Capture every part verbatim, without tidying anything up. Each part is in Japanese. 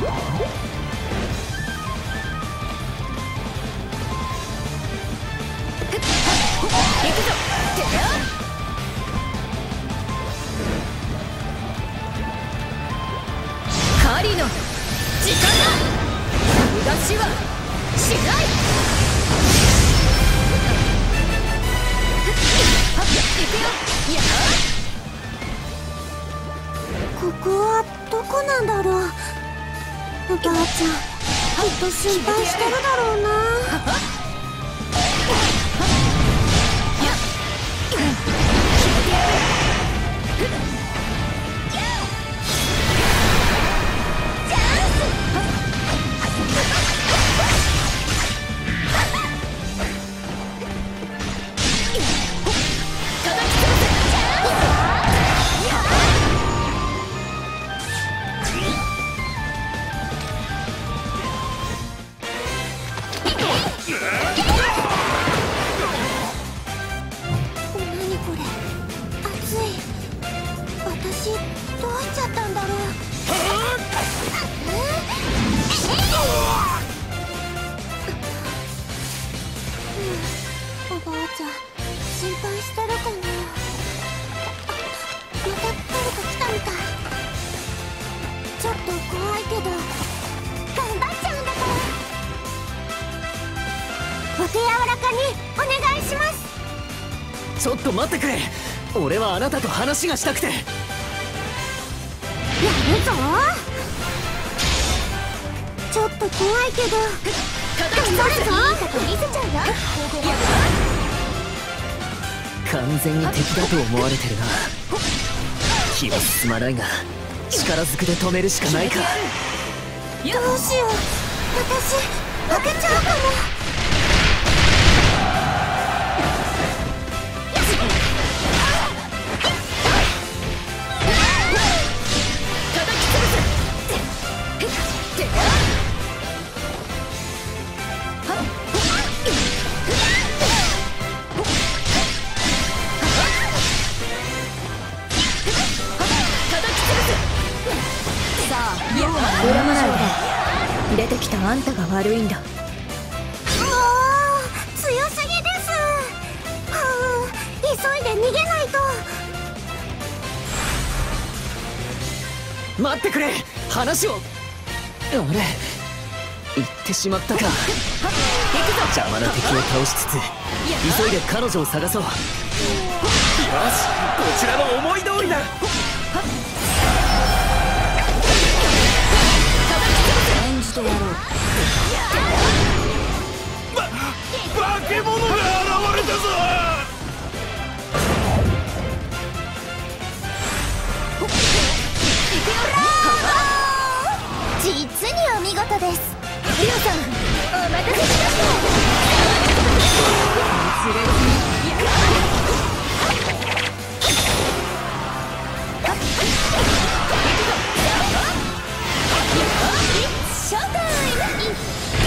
狩りの時間だ。逃がしはしない。行くよ。やここはどこなんだろう。おばあちゃんきっと心配してるだろうな。 ちょっと待ってくれ。俺はあなたと話がしたくて。やるぞ。ちょっと怖いけど頑張るぞ。見せちゃうよ。 完全に敵だと思われてるな。気は進まないが力ずくで止めるしかないか。 どうしよう、私負けちゃうかも。 恨まないで。出てきたあんたが悪いんだ。もう強すぎです。はあ、急いで逃げないと。 待ってくれ。話を。俺言ってしまったか。邪魔な敵を倒しつつ急いで彼女を探そう。よし、こちらの思い通りだ。 演じてやろう。 ば化け物が現れたぞ。 実にお見事です。リオさん、お待たせしました。ショータイム。いっけー。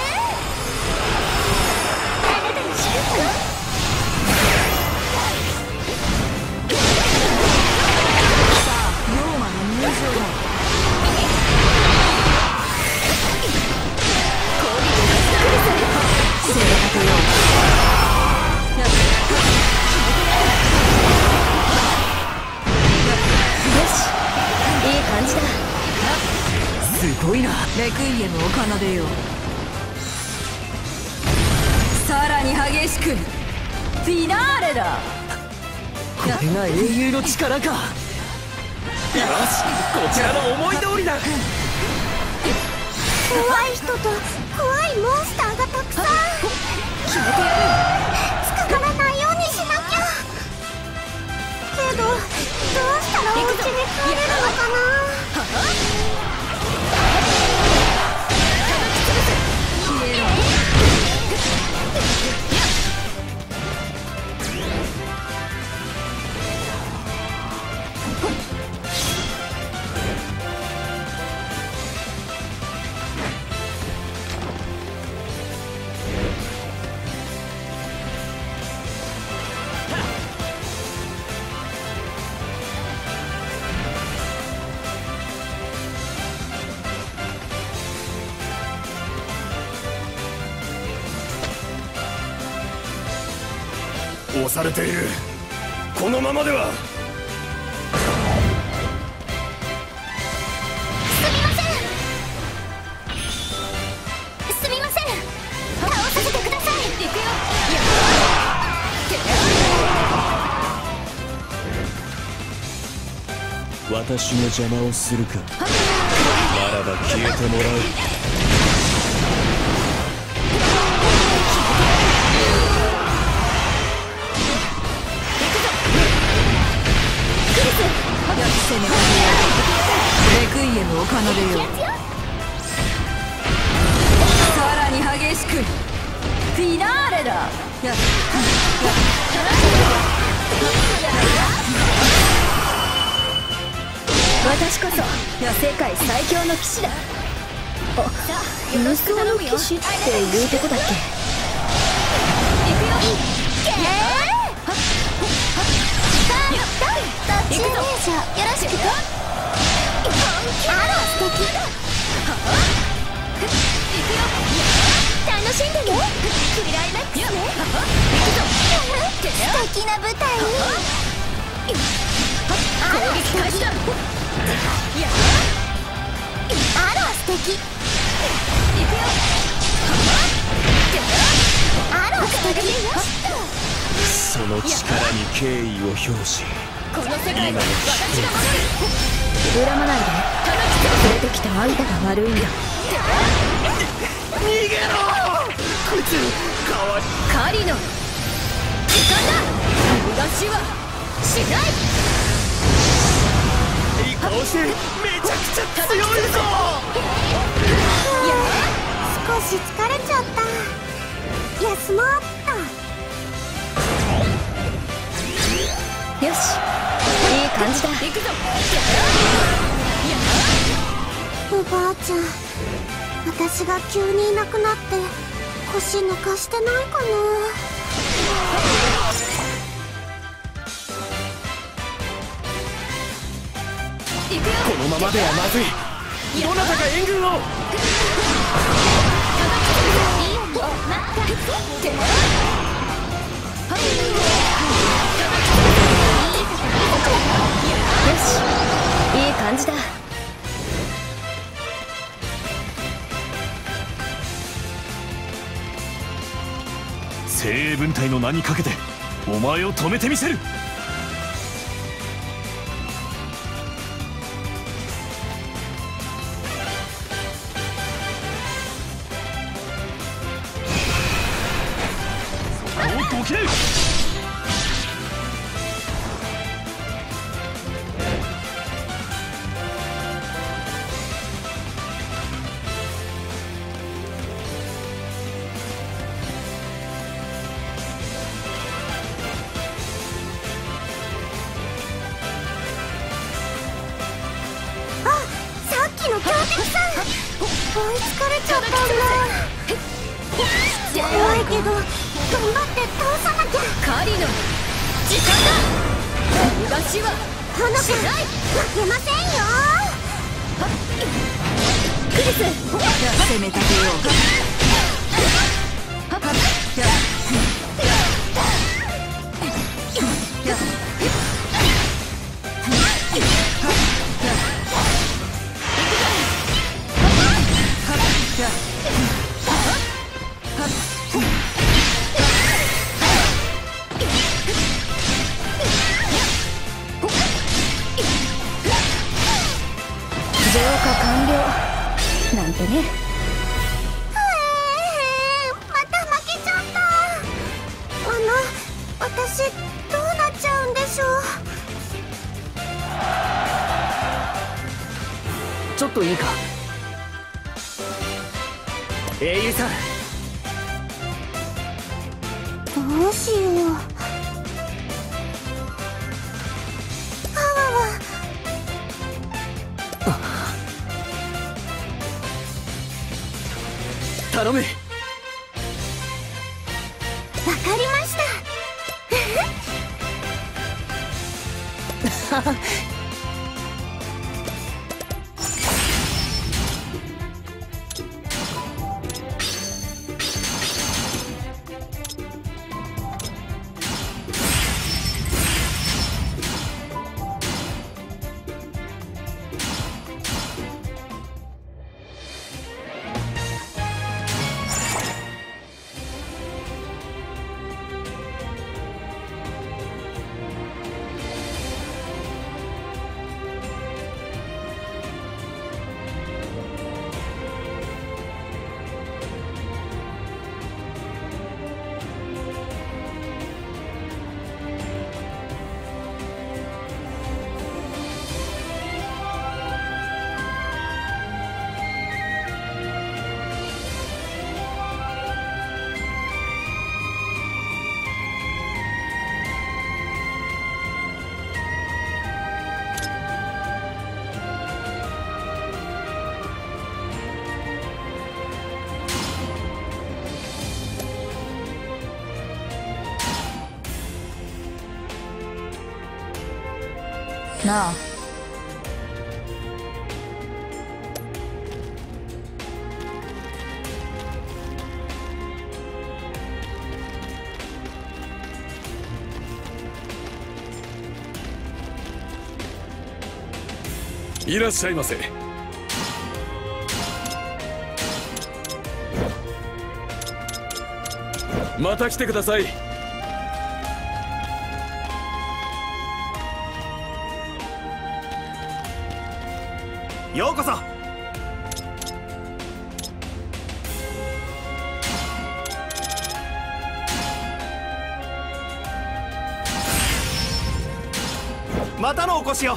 あなたにします。 さあ、龍馬の入場だ。正確よ。よし、いい感じだ。 すごいな。 レクイエムを奏でよう。さらに激しくフィナーレだ。 これが英雄の力か。よし、こちらの思い通りだ。 怖い人と怖いモンスターがたくさん。 決めてやる。 捕まらないようにしなきゃ。けどどうしたらお家に帰れるのかな。 消えろ。 押されている。このままでは。 すみませんすみません倒させてください。 行くよ。 私の邪魔をするか。ならば消えてもらう。 レクイエムを奏でよう。さらに激しくフィナーレだ。や私こそ世界最強の騎士だ。あ、無双の騎士っていうとこだっけ。行くよ。 どっちでしょ。よろしく。あら素敵。楽しんでね。クライマックスね。素敵な舞台に。あら素敵。あら素敵。あら素敵。 その力に敬意を表し、 この世界は私が守る。 恨まないで。連れてきたあんたが悪いんだ。 逃げろ。こいつかわいい。 カリの時間だ。逃がしはしない。 いい顔してめちゃくちゃ強いぞ。 少し疲れちゃった。休もうっと。よし、いい感じだ。 行くぞ。 おばあちゃん、私が急にいなくなって腰抜かしてないかな。 行くよ。 このままではまずい。どなたか援軍を。 よし、いい感じだ。 精鋭分隊の名にかけてお前を止めてみせる。そこをどけ。 追いつかれちゃったんだ。怖いけど頑張って倒さなきゃ。 カリの時間だ。逃がしはほのか負けませんよ。クリス、 攻めたてよう。浄化完了なんてね。 へえ、また負けちゃった。あの、私どうなっちゃうんでしょちょっといいか。英雄さん、 う。どうしよう。あわわ。 頼む。 わかりました。 なあ。 いらっしゃいませ。また来てください。 ようこそ。またのお越しを。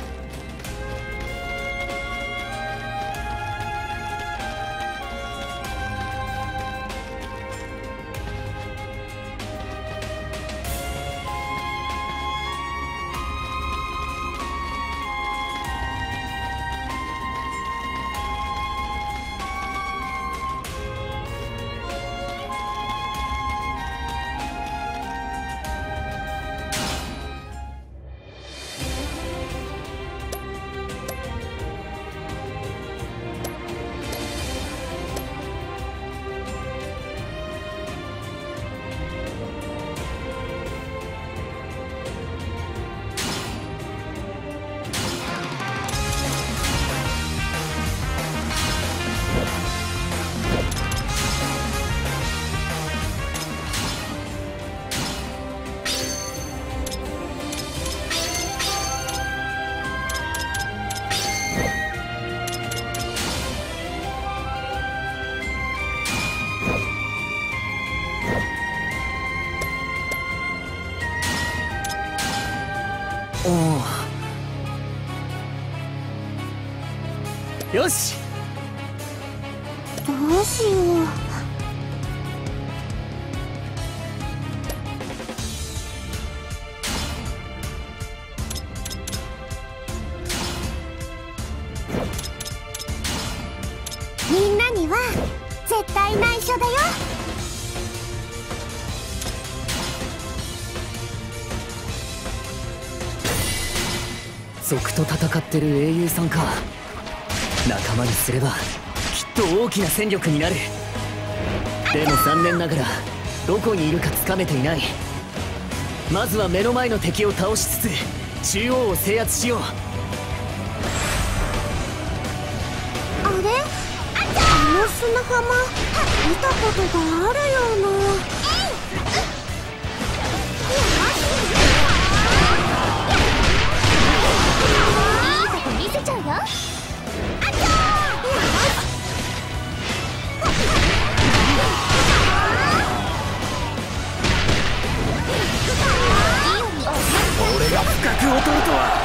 よし。 どうしよう。みんなには絶対内緒だよ。 賊と戦ってる英雄さんか。仲間にすればきっと大きな戦力になる。でも残念ながらどこにいるかつかめていない。まずは目の前の敵を倒しつつ中央を制圧しよう。 あれ、あの砂浜見たことがあるような。いいとこ見せちゃうよ。 俺が不覚を取るとは。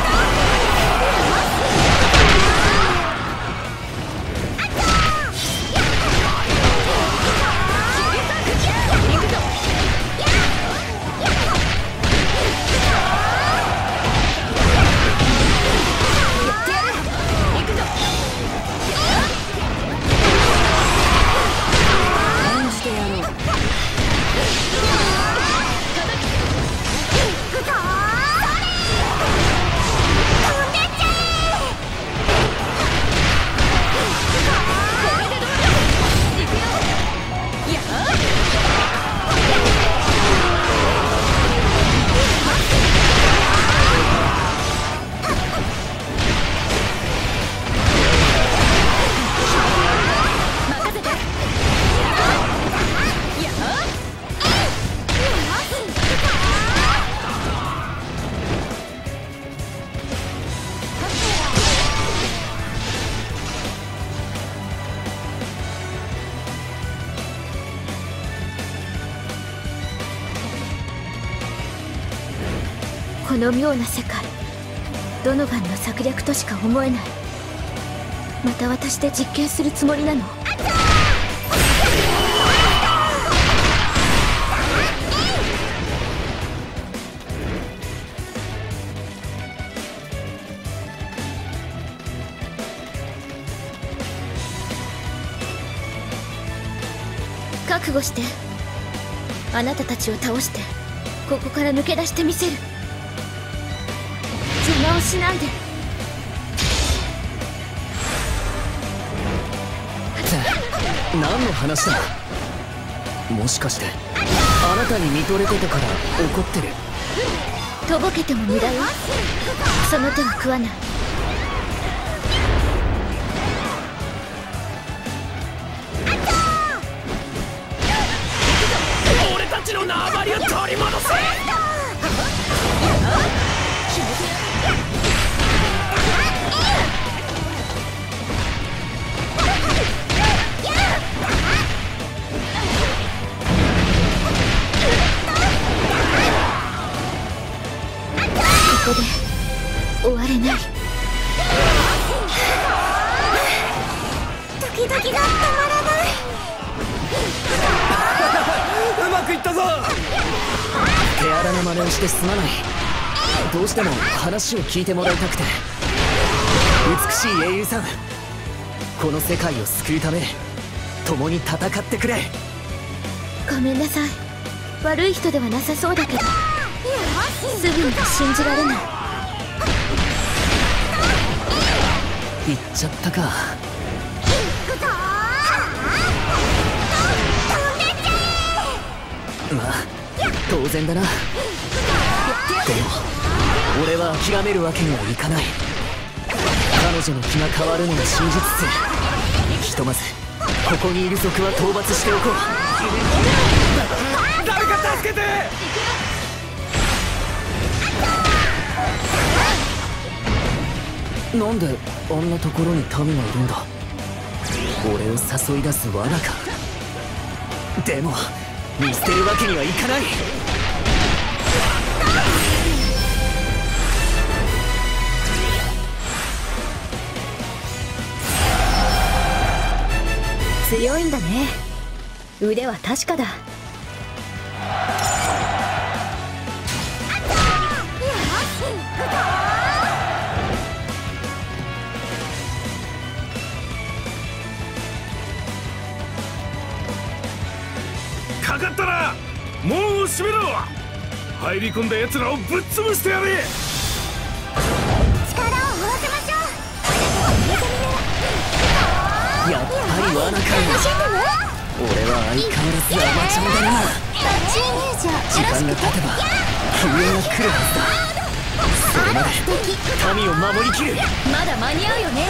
この妙な世界、ドノファンの策略としか思えない。また私で実験するつもりなの？覚悟して。あなたたちを倒してここから抜け出してみせる。邪魔動しないで。 って何の話だ。もしかしてあなたに見とれてたから怒ってる。 とぼけても無駄よ。その手は食わない。 俺たちの縄張りを取り戻せ。 ここで終われない。ドキドキが止まらない。 うまくいったぞ。 手荒な真似をしてすまない。どうしても話を聞いてもらいたくて。美しい英雄さん、この世界を救うため共に戦ってくれ。 ごめんなさい。悪い人ではなさそうだけど、すぐには信じられない。 言っちゃったか。まあ当然だな。でも俺は諦めるわけにはいかない。彼女の気が変わるのを信じつつ、ひとまずここにいる族は討伐しておこう。 誰か助けて。 なんであんなところに民がいるんだ。俺を誘い出す罠か。でも見捨てるわけにはいかない。 強いんだね。腕は確かだ。 かかったら門を閉めろ。入り込んだ奴らをぶっ潰してやれ。 力を合わせましょう。 やっぱり罠かい。俺は相変わらず甘ちゃんだな。 侵入者時間が経てば救援が来るはずだ。それまで民を守りきる。 まだ間に合うよね。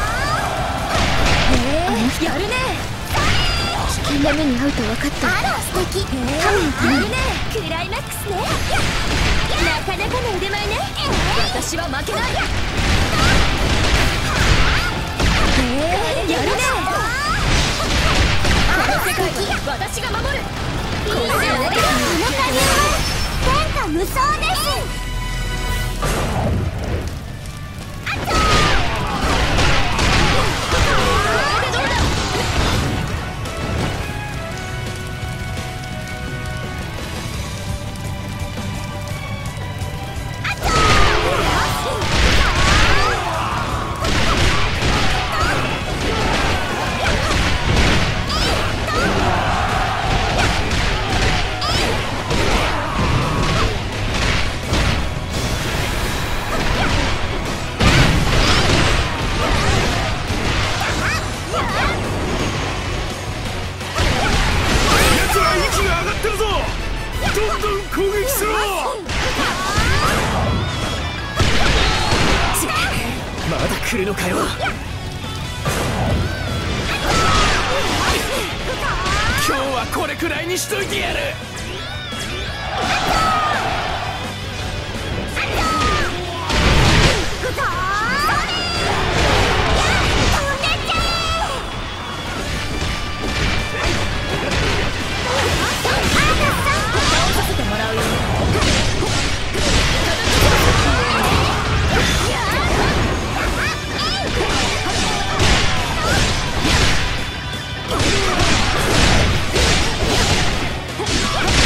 へえ、やるね。 危険な目に遭うと分かった。あら素敵。神のためにね。クライマックスね。なかなかの腕前ね。 私は負けない。へえ、やるね。この世界は私が守る。この加入は天下無双です。 来るのかよ。 今日はこれくらいにしといてやる。 倒させてもらうよ。 あ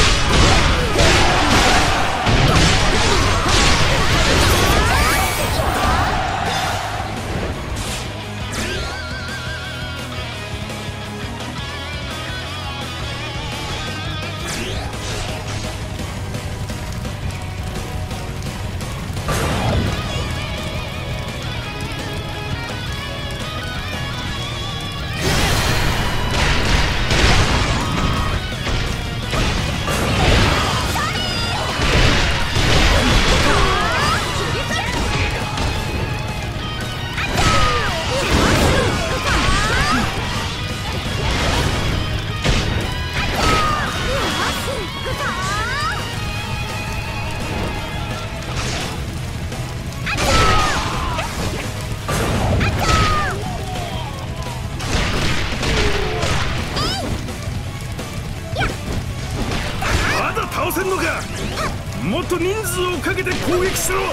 もっと人数をかけて攻撃しろ。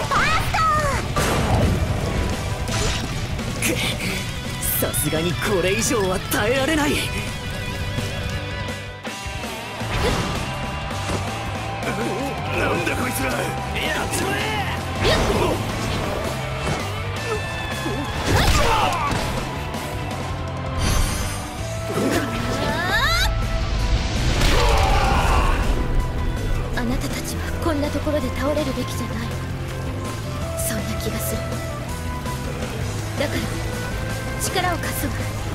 さすがにこれ以上は耐えられない。 なんだこいつら、やっちまえ。 あなたたちはこんなところで倒れるべきじゃない。そんな気がする。だから力を貸すわ。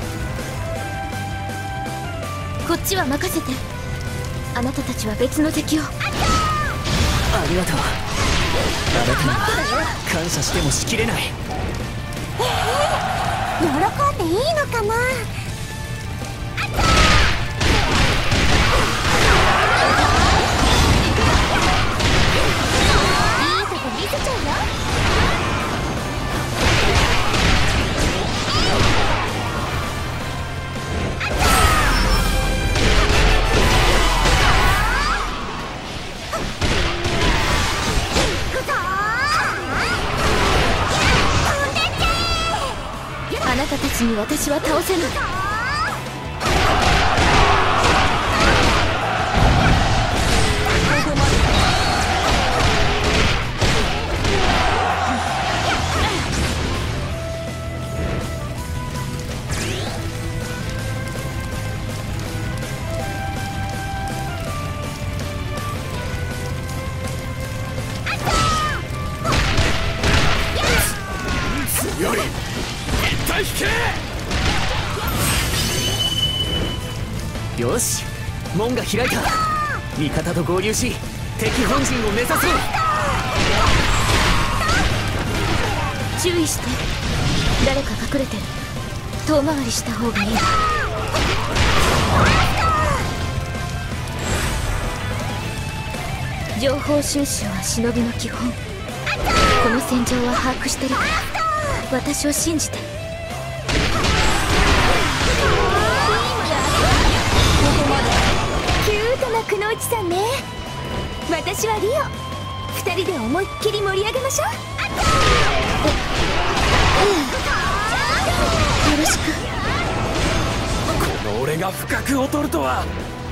こっちは任せて。あなたたちは別の敵を。 ありがとう。あなたには感謝してもしきれない。 喜んでいいのかな。いいとこ見せちゃうよ。 あなたたちに私は倒せない。 強い。一体引け。 よし、門が開いた。味方と合流し敵本陣を目指そう。 注意して。誰か隠れてる。遠回りした方がいい。情報収集は忍びの基本。この戦場は把握してるから私を信じて。 キュートなくのうちさんね。私はリオ。二人で思いっきり盛り上げましょう。 よろしく。 この俺が不覚を取るとは。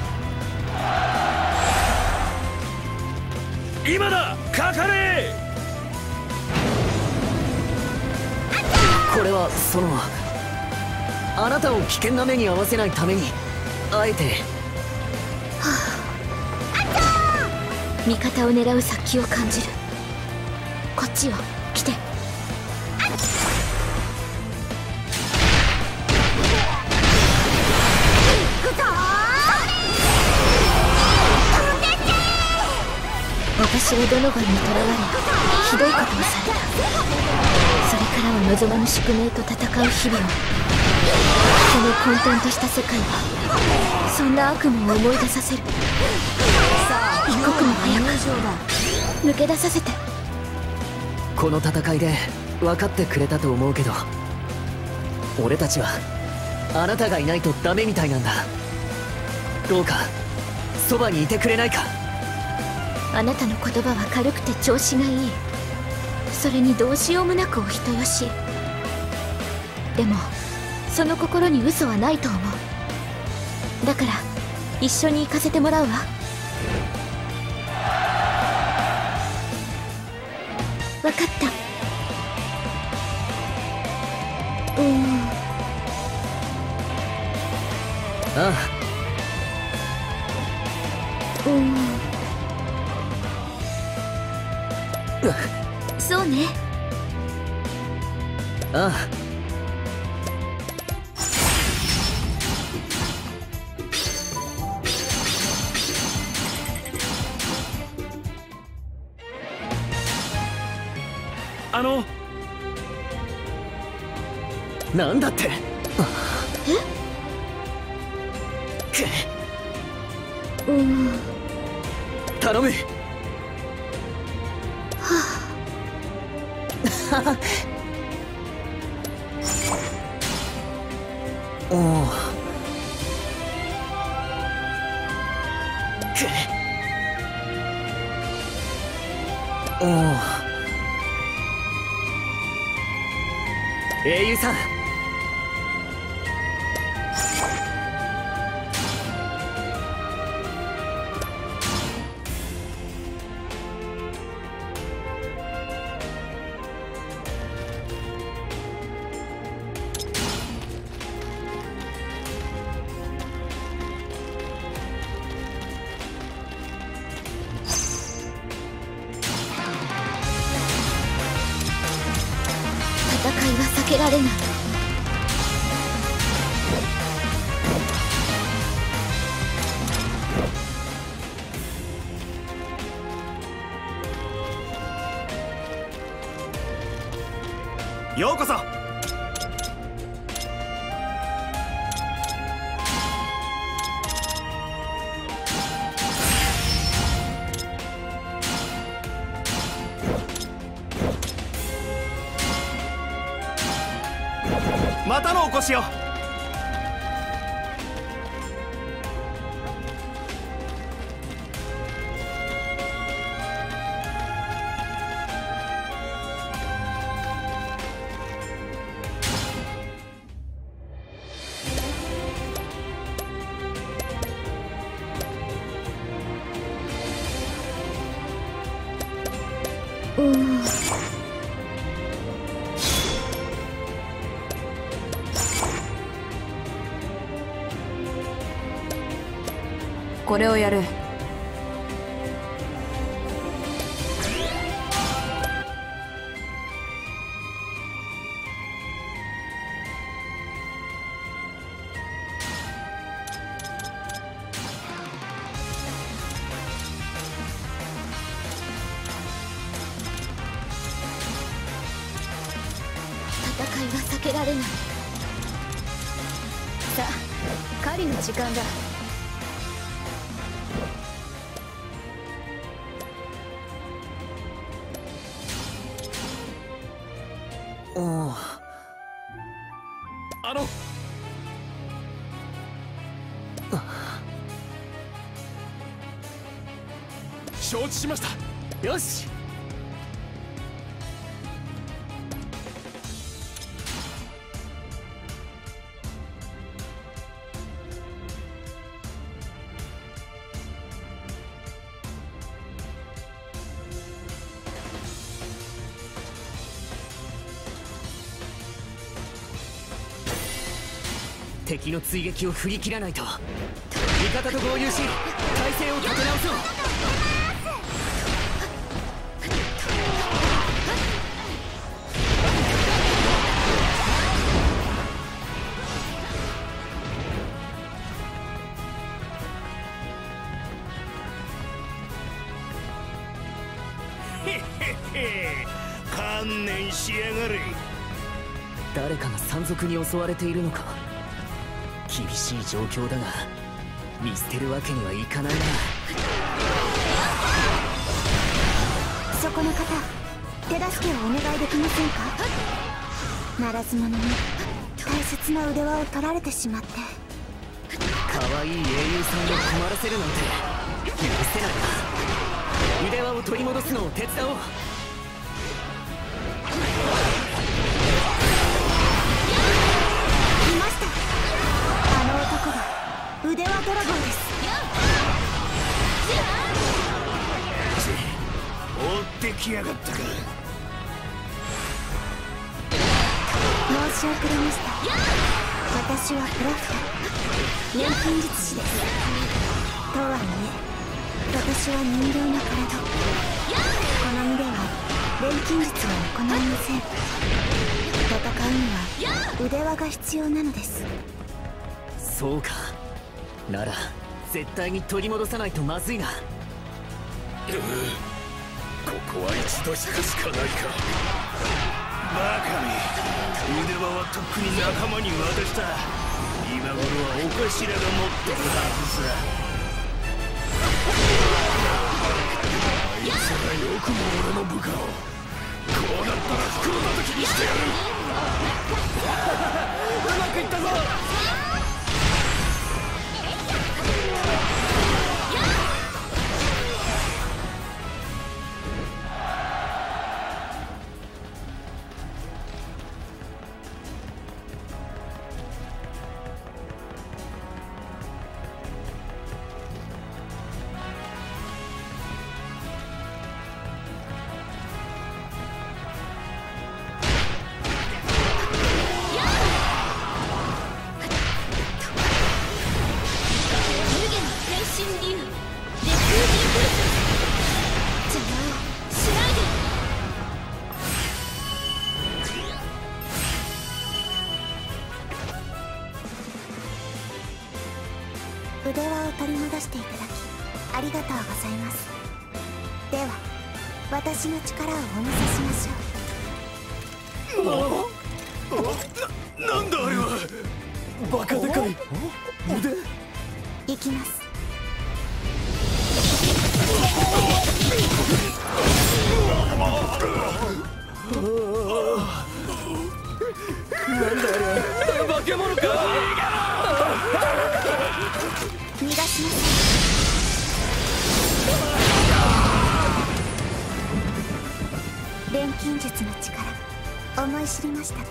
今だ、かかれ。 これはそのあなたを危険な目に遭わせないためにあえて。 味方を狙う殺気を感じる。こっちよ、来て。私はドノバンに囚われひどいことをされた。それからは望まぬ宿命と戦う日々を。その混沌とした世界はそんな悪夢を思い出させる。一刻も早く抜け出させて。 この戦いで分かってくれたと思うけど、俺たちはあなたがいないとダメみたいなんだ。どうかそばにいてくれないか。 あなたの言葉は軽くて調子がいい。それにどうしようもなくお人よし。でもその心に嘘はないと思う。だから一緒に行かせてもらうわ。分かった。うーん。 ああ。うーん。そうね。 ああ。 あのなんだって。 え？うん。 頼む。おお。 おお、英雄さん、 戦いは避けられない。 ようこそ。またのお越しよ。 うーん、 これをやる。 戦いは避けられない。さあ、狩りの時間だ。 おお、 あの承知しました。 よし。敵の追撃を振り切らないと。味方と合流し体勢を立て直そう。 へへへ、観念しやがれ。 誰かが山賊に襲われているのか。厳しい状況だが見捨てるわけにはいかないな。 そこの方、手助けをお願いできませんか。ならず者に大切な腕輪を取られてしまって。 可愛い英雄さんを困らせるなんて許せないな。腕輪を取り戻すのを手伝おう。 いました、あの男が腕輪ドラゴンです。 追ってきやがったか。 申し遅れました。私はプロクター、錬金術師です。とはいえ私は人形の体。この身では錬金術は行いません。戦うには腕輪が必要なのです。 そうか、なら絶対に取り戻さないとまずいな。 ここは一度しかしかないか。バカめ、腕輪はとっくに仲間に渡した。今頃はお頭が持ってるはずさ。あいつらよくも俺の部下を。こうなったら袋叩きにしてやる。うまくいったぞ。 腕輪を取り戻していただきありがとうございます。では私の力をお見せしましょう。な、なんだあれは。 バカでかい腕。 いきます。 なんだあれ、化け物か。 逃がしなさい。錬金術の力思い知りましたか？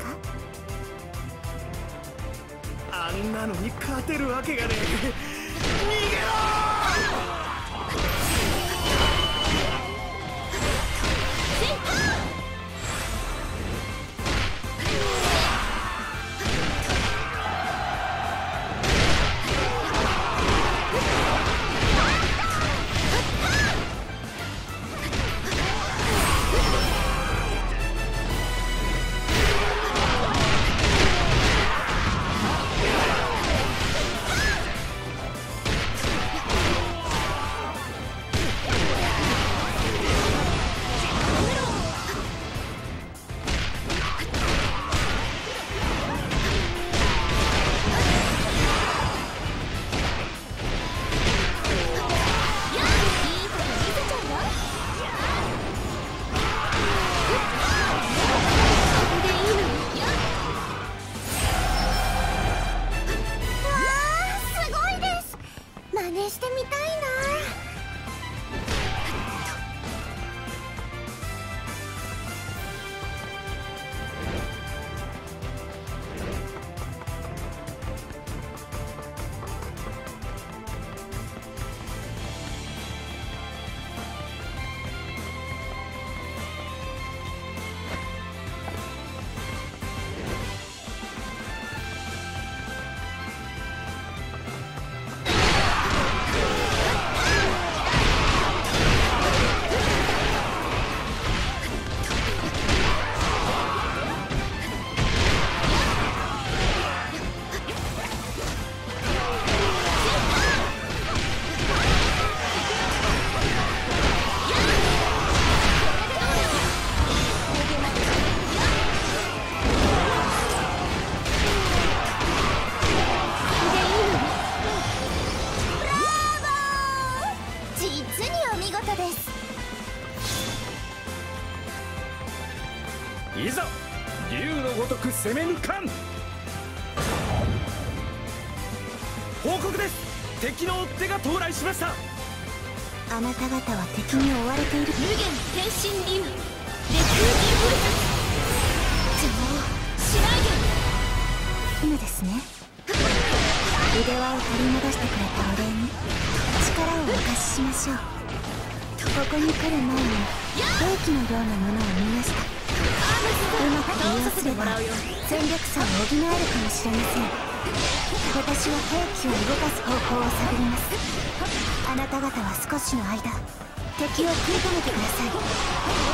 あんなのに勝てるわけがねえ。逃げろいざ竜のごとく攻め抜かん。報告です。敵の追っ手が到来しました。 あなた方は敵に追われている。 無限変身竜レクーディンフルス邪魔をしないで。 今ですね。腕輪を取り戻してくれたお礼に力をお貸ししましょう。ここに来る前に兵器のようなものを見ました。うまく利用すれば戦力差を補えるかもしれません。私は兵器を動かす方法を探ります。あなた方は少しの間敵を食い止めてください。